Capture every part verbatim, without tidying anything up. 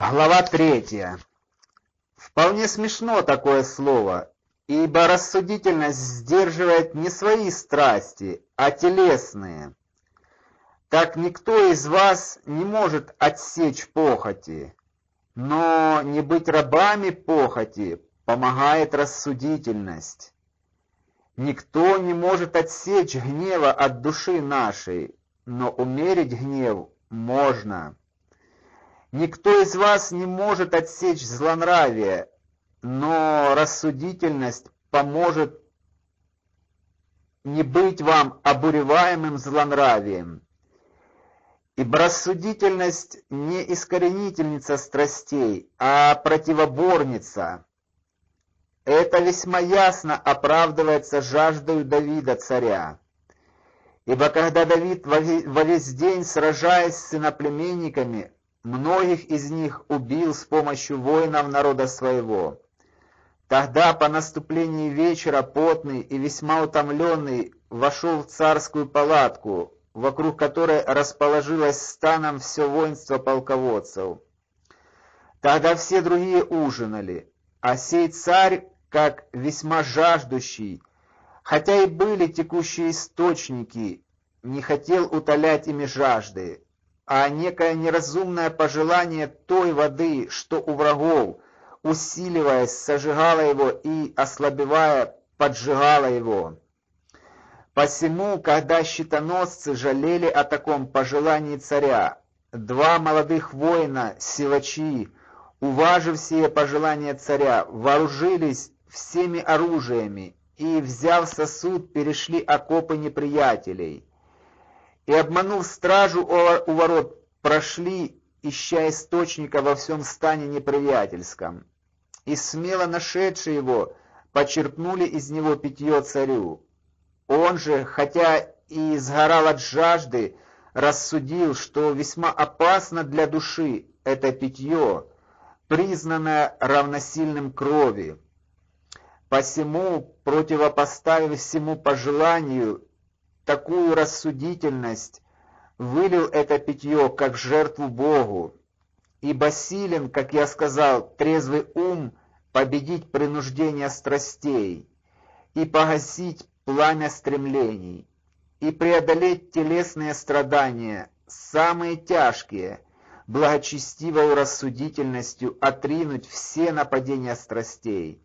Глава третья. Вполне смешно такое слово, ибо рассудительность сдерживает не свои страсти, а телесные. Так никто из вас не может отсечь похоти, но не быть рабами похоти помогает рассудительность. Никто не может отсечь гнева от души нашей, но умерить гнев можно. Никто из вас не может отсечь злонравие, но рассудительность поможет не быть вам обуреваемым злонравием. Ибо рассудительность не искоренительница страстей, а противоборница. Это весьма ясно оправдывается жаждою Давида царя. Ибо когда Давид во весь день, сражаясь с иноплеменниками, многих из них убил с помощью воинов народа своего, тогда по наступлении вечера потный и весьма утомленный вошел в царскую палатку, вокруг которой расположилось станом все воинство полководцев. Тогда все другие ужинали, а сей царь, как весьма жаждущий, хотя и были текущие источники, не хотел утолять ими жажды, а некое неразумное пожелание той воды, что у врагов, усиливаясь, сожигало его и, ослабевая, поджигало его. Посему, когда щитоносцы жалели о таком пожелании царя, два молодых воина, силачи, уважив сие пожелание царя, вооружились всеми оружиями и, взяв сосуд, перешли окопы неприятелей. И, обманув стражу у ворот, прошли, ища источника во всем стане неприятельском. И смело нашедшие его, почерпнули из него питье царю. Он же, хотя и сгорал от жажды, рассудил, что весьма опасно для души это питье, признанное равносильным крови. Посему, противопоставив всему пожеланию такую рассудительность, вылил это питье как жертву Богу, ибо силен, как я сказал, трезвый ум победить принуждение страстей и погасить пламя стремлений, и преодолеть телесные страдания, самые тяжкие, благочестивой рассудительностью отринуть все нападения страстей.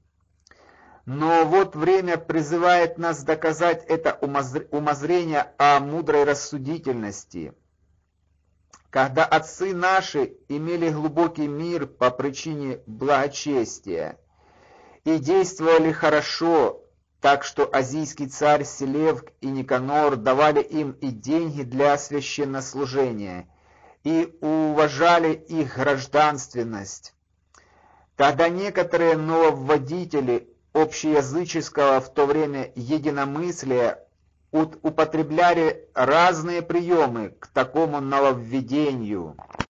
Но вот время призывает нас доказать это умозрение о мудрой рассудительности. Когда отцы наши имели глубокий мир по причине благочестия и действовали хорошо, так что азийский царь Селевк и Никанор давали им и деньги для священнослужения, и уважали их гражданственность, тогда некоторые нововводители общеязыческого в то время единомыслия употребляли разные приемы к такому нововведению.